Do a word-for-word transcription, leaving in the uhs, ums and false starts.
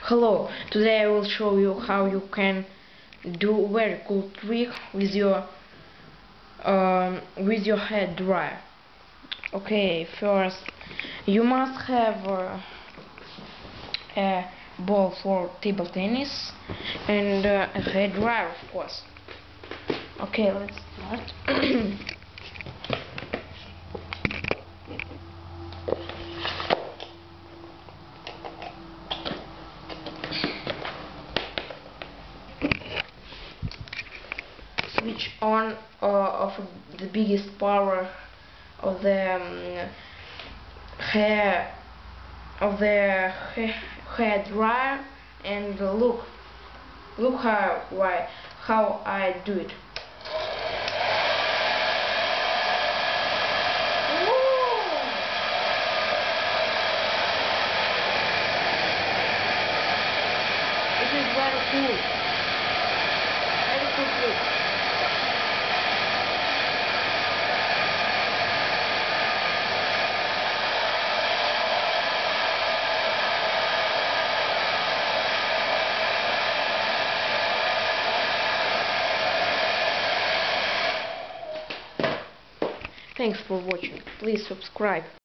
Hello, today I will show you how you can do very cool trick with your um, with your hair dryer. Okay, first you must have uh, a ball for table tennis and uh, a hair dryer, of course. Okay, let's start. Switch on uh, of the biggest power of the um, hair of the ha hair dryer, and look look how why how I do it. It is very cool, very cool trick. Thanks for watching. Please subscribe.